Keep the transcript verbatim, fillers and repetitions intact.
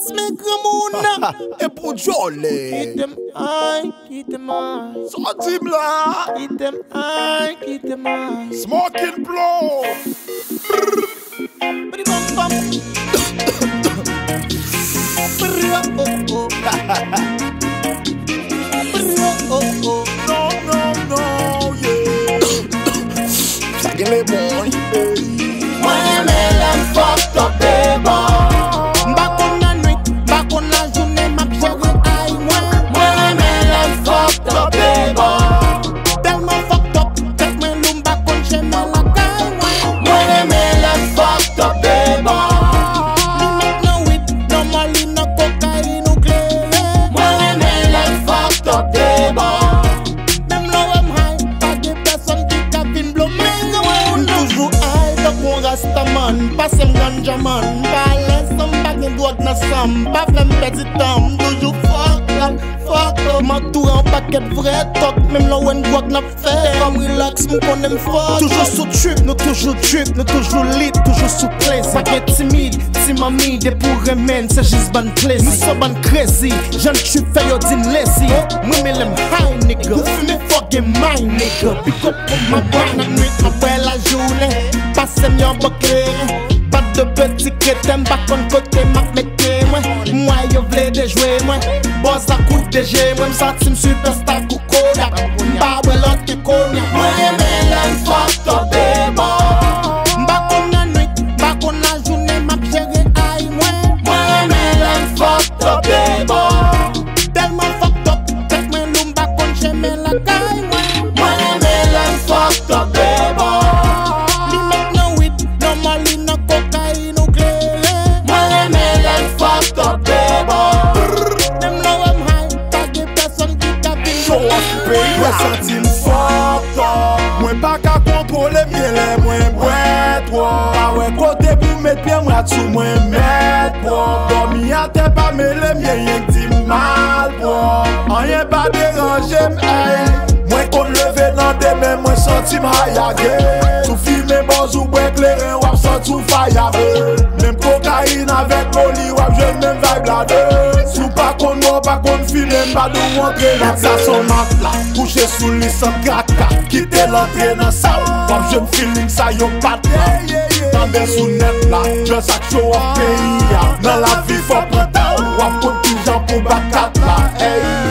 passe mes gramounes. Et pour Jolie. Keep them high, keep them high. Sorti là. Keep them high, keep them high. Smoking blow. Bidi bum bum. Oh oh. Oh oh. No, no, no, yeah. Tagging les boys. Moi, mais l'aime fucked up, baby. Back on la nuit, back on la journée, ma chérie, aïe, moi. Moi, mais l'aime fucked up, baby. Tellement fucked up, take me loom back on chez moi, la caille, moi. Moi, mais l'aime fucked up, baby. Me make no weed, no molly, no cocaine, no clé. Moi, mais l'aime fucked up, baby. Même là, I'm high, pas de personne qui cabine blow me. Toujours high, donc on reste man. Passe un ganja man. Pas laisse un bague de drogue na sam. Pas fait un petit temps. Toujours fuck up, fuck up. Ma tour en paquet de vrai talk. Même là où un drogue n'a fait. Comme relax, mon qu'on aime fuck. Toujours sous trip, nous toujours drip, nous toujours lit, toujours sous place. Pas qu'être timide, si mamie, des pour remède, c'est juste ban plaisir. Nous sommes ban crazy, j'en suis fait yo din lazy. Moi, mais l'aime high, nigga. Me fucking mine, nigga. Pick up pour ma boîte, la nuit, après la journée. Passe m'yon bouclé. Pas de petit crétin, pas contre côté, m'a métier, moi. Moi, yo v'lais de jouer, moi. Boss à coup de G, moi, m'sentim superstar kou Kodak. M'ba wè l'autre qui cognac. Moi, mais l'aime fucked up, baby. M'ba kon la nuit, m'ba kon la journée, m'a chérie, aïe, moi. Moi, mais l'aime fucked up, baby. Tellement fucked up, take me loom back on chez me la caille, moi. Moi, mais l'aime fucked up, baby. Mwen senti m fucked up. Mwen pa ka kontrole miele mwen mwen tro. Pa wè kote pou met pied mwen atsou mwen met pro. Dormi a te pa mele mien yen di mal pro. Anyen pa deranje m hey. Mwen kon leve nan deme mwen senti m hayage. Tou filme boz ou bwen kleren wap senti ou fayave. Mem kokain avek moli wap jen men vibe la de. Sou pa kon mou pa kon filme mba dou montre la sa son mat la. Couché sous lit sans kaka. Quitter l'entrée dans sa ou. Wap jen feeling sa yo pat la. Tande sou net la. Just ak show of pays ya. Nan la vie faut prendre. Wap kon ti jan pou bakat la. Hey.